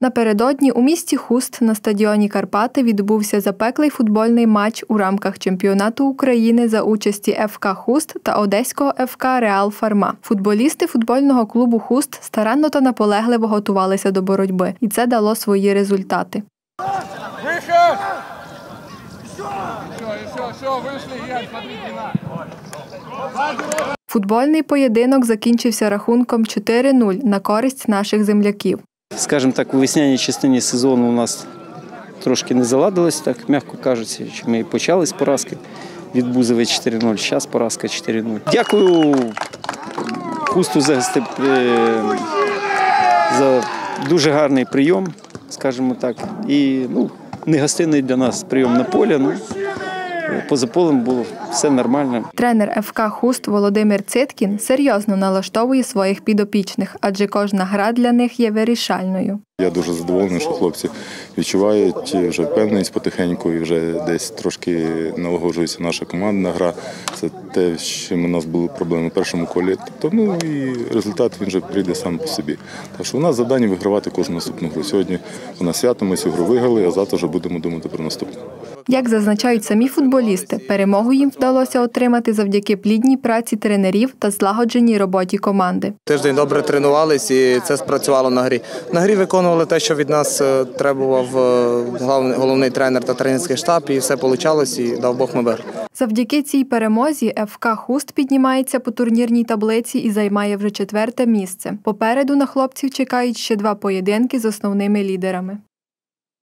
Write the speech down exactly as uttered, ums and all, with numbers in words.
Напередодні у місті Хуст на стадіоні «Карпати» відбувся запеклий футбольний матч у рамках чемпіонату України за участі еф ка «Хуст» та одеського еф ка «Реал Фарма». Футболісти футбольного клубу «Хуст» старанно та наполегливо готувалися до боротьби, і це дало свої результати. Футбольний поєдинок закінчився рахунком чотири нуль на користь наших земляків. Скажімо так, у весняній частині сезону у нас трошки не заладилось, так м'яко кажучи, що ми почали з поразки від Бузової чотири нуль, зараз поразка чотири нуль. Дякую Хусту за, за дуже гарний прийом, скажімо так, і ну, не гостинний для нас прийом на полі. Ну, поза полем було все нормально. Тренер еф ка «Хуст» Володимир Циткін серйозно налаштовує своїх підопічних, адже кожна гра для них є вирішальною. Я дуже задоволений, що хлопці відчувають вже впевненість потихеньку і вже десь трошки налагоджується наша командна гра. Це те, з чим у нас були проблеми в першому колі. Тобто, ну і результат він вже прийде сам по собі. Так що у нас завдання вигравати кожну наступну гру. Сьогодні у нас свято, ми цю гру виграли, а завтра вже будемо думати про наступну. Як зазначають самі футболісти, перемогу їм вдалося отримати завдяки плідній праці тренерів та злагодженій роботі команди. Тиждень добре тренувались і це спрацювало на грі. На грі виконували те, що від нас требував головний тренер та тренерський штаб, і все вийшло, і дав Бог ми виграли. Завдяки цій перемозі еф ка «Хуст» піднімається по турнірній таблиці і займає вже четверте місце. Попереду на хлопців чекають ще два поєдинки з основними лідерами.